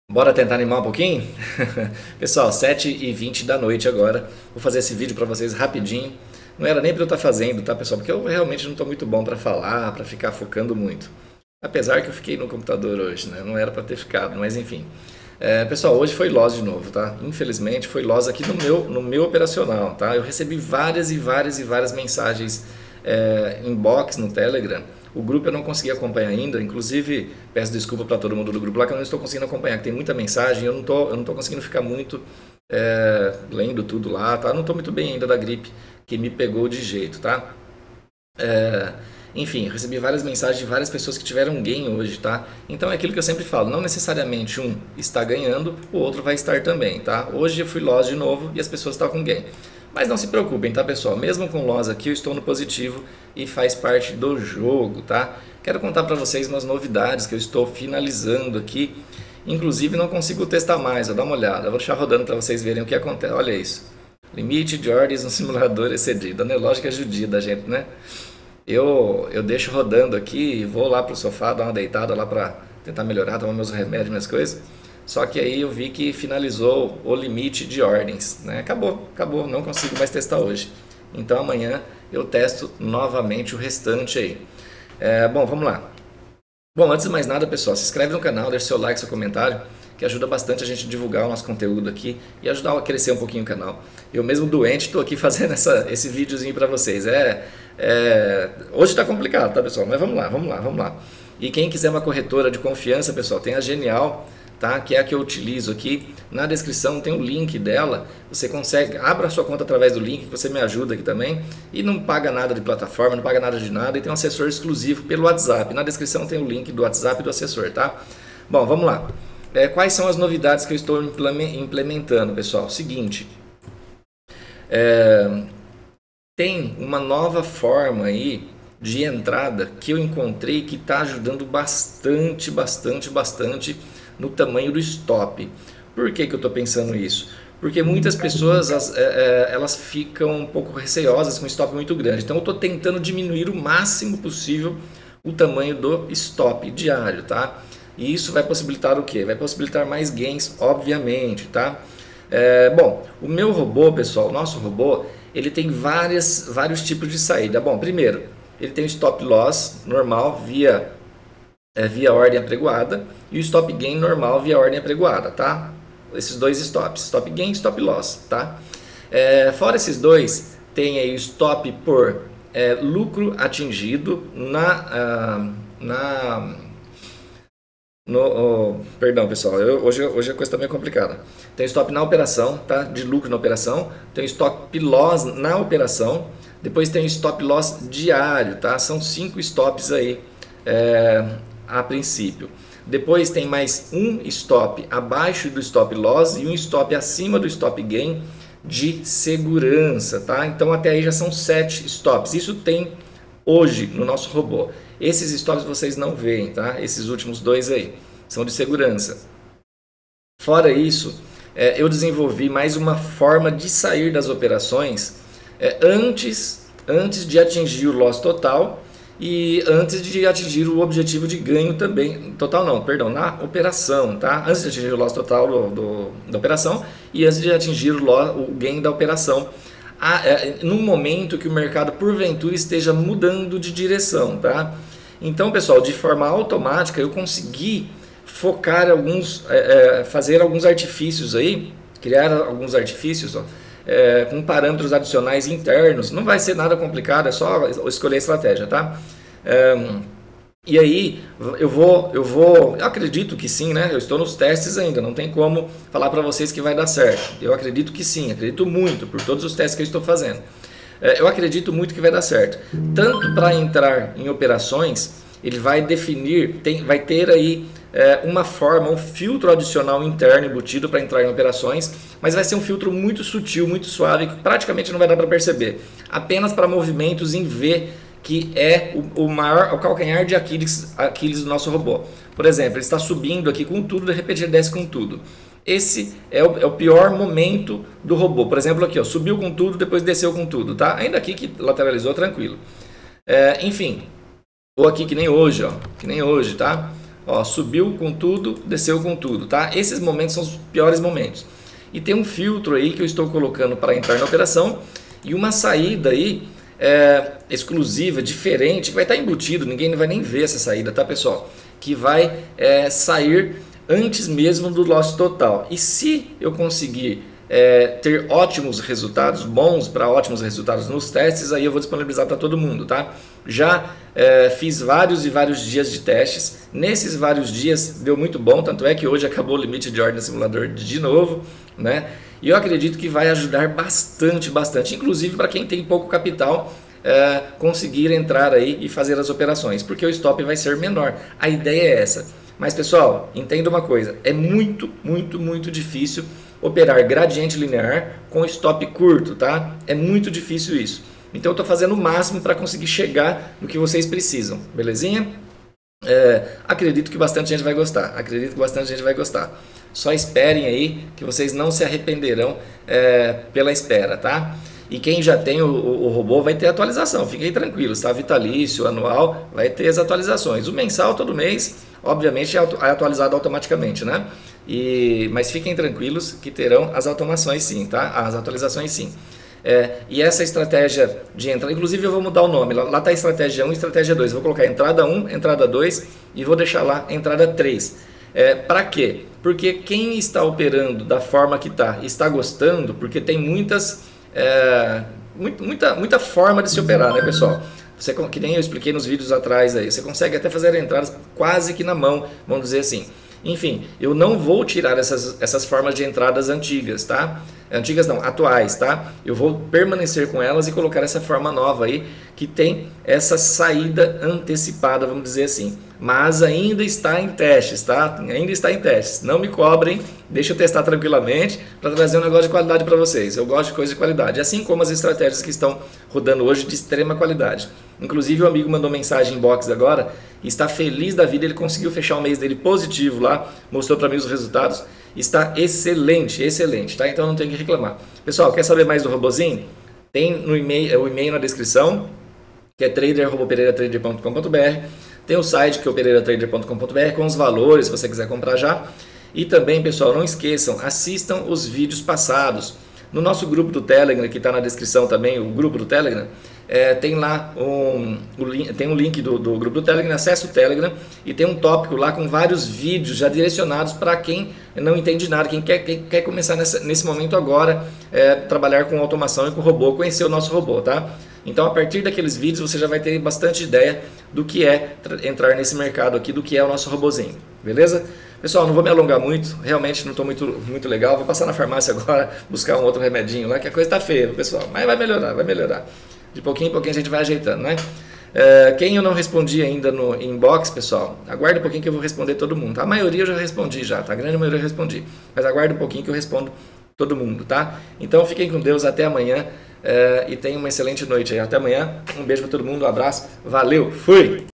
Bora tentar animar um pouquinho? Pessoal, 7h20 da noite agora. Vou fazer esse vídeo para vocês rapidinho. Não era nem para eu estar fazendo, tá, pessoal? Porque eu realmente não estou muito bom para falar, para ficar focando muito. Apesar que eu fiquei no computador hoje, né? Não era para ter ficado, mas enfim. Pessoal, hoje foi loss de novo, tá? Infelizmente foi loss aqui no meu operacional, tá? Eu recebi várias mensagens inbox no Telegram. O grupo eu não consegui acompanhar ainda, inclusive peço desculpa para todo mundo do grupo lá que eu não estou conseguindo acompanhar, que tem muita mensagem, eu não tô conseguindo ficar muito lendo tudo lá, tá? Eu não estou muito bem ainda da gripe que me pegou de jeito, tá? Enfim, eu recebi várias mensagens de várias pessoas que tiveram gain hoje, tá? Então é aquilo que eu sempre falo, não necessariamente um está ganhando, o outro vai estar também, tá? Hoje eu fui loss de novo e as pessoas estão com gain. Mas não se preocupem, tá, pessoal? Mesmo com loss aqui, eu estou no positivo e faz parte do jogo, tá? Quero contar para vocês umas novidades que eu estou finalizando aqui. Inclusive não consigo testar mais, dá uma olhada. Eu vou deixar rodando para vocês verem o que acontece. Olha isso. Limite de ordens no simulador excedido. A lógica judia da gente, né? Eu deixo rodando aqui e vou lá pro sofá, dar uma deitada lá para tentar melhorar, tomar meus remédios, minhas coisas. Só que aí eu vi que finalizou o limite de ordens, né? Acabou, não consigo mais testar hoje. Então amanhã eu testo novamente o restante aí. Bom, vamos lá. Bom, antes de mais nada, pessoal, se inscreve no canal, deixa seu like, seu comentário, que ajuda bastante a gente a divulgar o nosso conteúdo aqui e ajudar a crescer um pouquinho o canal. Eu mesmo doente estou aqui fazendo esse videozinho para vocês. Hoje está complicado, tá, pessoal? Mas vamos lá. E quem quiser uma corretora de confiança, pessoal, tem a Genial, tá? Que é a que eu utilizo aqui. Na descrição tem o link dela. Você consegue, abra a sua conta através do link, que você me ajuda aqui também. E não paga nada de plataforma, não paga nada de nada. E tem um assessor exclusivo pelo WhatsApp. Na descrição tem o link do WhatsApp do assessor, tá? Bom, vamos lá. Quais são as novidades que eu estou implementando, pessoal? Seguinte, tem uma nova forma aí de entrada que eu encontrei que está ajudando bastante no tamanho do stop. Por que eu estou pensando isso? Porque muitas pessoas elas ficam um pouco receosas com stop muito grande. Então eu estou tentando diminuir o máximo possível o tamanho do stop diário, tá? E isso vai possibilitar o quê? Vai possibilitar mais gains, obviamente, tá? Bom, o meu robô, pessoal, o nosso robô, ele tem vários tipos de saída. Bom, primeiro, ele tem o stop loss normal via ordem apregoada e o stop gain normal via ordem apregoada, tá? Esses dois stops, stop gain e stop loss, tá? Fora esses dois, tem aí o stop por lucro atingido perdão, pessoal, hoje a coisa está meio complicada. Tem stop na operação, tá? De lucro na operação. Tem stop loss na operação. Depois tem stop loss diário, tá? São 5 stops aí a princípio. Depois tem mais um stop abaixo do stop loss e um stop acima do stop gain de segurança, tá? Então até aí já são 7 stops. Isso tem hoje no nosso robô. Esses stops vocês não veem, tá? Esses últimos dois aí são de segurança. Fora isso, eu desenvolvi mais uma forma de sair das operações antes de atingir o loss total e antes de atingir o objetivo de ganho também. Total não, perdão, na operação, tá? Antes de atingir o loss total da operação e antes de atingir o gain da operação. Num momento que o mercado porventura esteja mudando de direção, tá? Então, pessoal, de forma automática eu consegui focar fazer alguns artifícios aí, criar alguns artifícios com parâmetros adicionais internos. Não vai ser nada complicado, é só escolher a estratégia, tá? E aí eu acredito que sim, né? Eu estou nos testes ainda, não tem como falar para vocês que vai dar certo. Eu acredito que sim, acredito muito por todos os testes que eu estou fazendo. Eu acredito muito que vai dar certo. Tanto para entrar em operações, ele vai definir, vai ter aí uma forma, um filtro adicional interno embutido para entrar em operações, mas vai ser um filtro muito sutil, muito suave, que praticamente não vai dar para perceber. Apenas para movimentos em V, que é o calcanhar de Aquiles do nosso robô. Por exemplo, ele está subindo aqui com tudo, de repente ele desce com tudo. Esse é o pior momento do robô. Por exemplo, aqui, ó, subiu com tudo, depois desceu com tudo, tá? Ainda aqui que lateralizou, tranquilo. Enfim, ou aqui que nem hoje, ó, que nem hoje, tá? Ó, subiu com tudo, desceu com tudo, tá? Esses momentos são os piores momentos. E tem um filtro aí que eu estou colocando para entrar na operação e uma saída aí exclusiva, diferente, que vai estar embutido, ninguém vai nem ver essa saída, tá, pessoal? Que vai sair antes mesmo do loss total. E se eu conseguir ter ótimos resultados, bons para ótimos resultados nos testes, aí eu vou disponibilizar para todo mundo, tá? Já fiz vários e vários dias de testes, nesses vários dias deu muito bom, tanto é que hoje acabou o limite de ordem no simulador de novo, né? E eu acredito que vai ajudar bastante, inclusive para quem tem pouco capital, conseguir entrar aí e fazer as operações, porque o stop vai ser menor. A ideia é essa. Mas pessoal, entenda uma coisa, é muito difícil operar gradiente linear com stop curto, tá? É muito difícil isso. Então eu estou fazendo o máximo para conseguir chegar no que vocês precisam, belezinha? Acredito que bastante gente vai gostar, Só esperem aí que vocês não se arrependerão pela espera, tá? E quem já tem o robô vai ter atualização, fiquem tranquilos, tá? Vitalício, anual, vai ter as atualizações. O mensal todo mês, obviamente, é atualizado automaticamente, né? Mas fiquem tranquilos que terão as automações sim, tá? As atualizações sim. E essa estratégia de entrada, inclusive eu vou mudar o nome, lá está a estratégia 1 e estratégia 2, eu vou colocar entrada 1, entrada 2 e vou deixar lá entrada 3. Para quê? Porque quem está operando da forma que está gostando, porque tem muita forma de se operar, né, pessoal? Que nem eu expliquei nos vídeos atrás aí, você consegue até fazer entradas quase que na mão, vamos dizer assim. Enfim, eu não vou tirar essas formas de entradas antigas, tá? Antigas não, atuais, tá? Eu vou permanecer com elas e colocar essa forma nova aí, que tem essa saída antecipada, vamos dizer assim. Mas ainda está em testes, tá? Ainda está em testes. Não me cobrem, deixa eu testar tranquilamente para trazer um negócio de qualidade para vocês. Eu gosto de coisa de qualidade, assim como as estratégias que estão rodando hoje de extrema qualidade. Inclusive o amigo mandou mensagem em box agora, está feliz da vida, ele conseguiu fechar o mês dele positivo lá, mostrou para mim os resultados, está excelente, tá? Então não tem que reclamar. Pessoal, quer saber mais do robozinho? Tem no e-mail, o e-mail na descrição, que é trader@pereiratrader.com.br. Tem o site que é o pereiratrader.com.br com os valores, se você quiser comprar já. E também, pessoal, não esqueçam, assistam os vídeos passados. No nosso grupo do Telegram, que está na descrição também, o grupo do Telegram, tem lá tem um link do grupo do Telegram, acessa o Telegram e tem um tópico lá com vários vídeos já direcionados para quem não entende nada, quem quer começar nesse momento agora, trabalhar com automação e com robô, conhecer o nosso robô, tá? Então a partir daqueles vídeos você já vai ter bastante ideia do que é entrar nesse mercado aqui, do que é o nosso robozinho, beleza? Pessoal, não vou me alongar muito, realmente não estou muito legal, vou passar na farmácia agora, buscar um outro remedinho lá, que a coisa está feia, pessoal, mas vai melhorar. De pouquinho em pouquinho a gente vai ajeitando, né? Quem eu não respondi ainda no inbox, pessoal, aguarde um pouquinho que eu vou responder todo mundo, tá? A maioria eu já respondi já, tá? A grande maioria eu respondi, mas aguarde um pouquinho que eu respondo todo mundo, tá? Então fiquem com Deus, até amanhã e tenham uma excelente noite aí. Até amanhã, um beijo para todo mundo, um abraço, valeu, fui!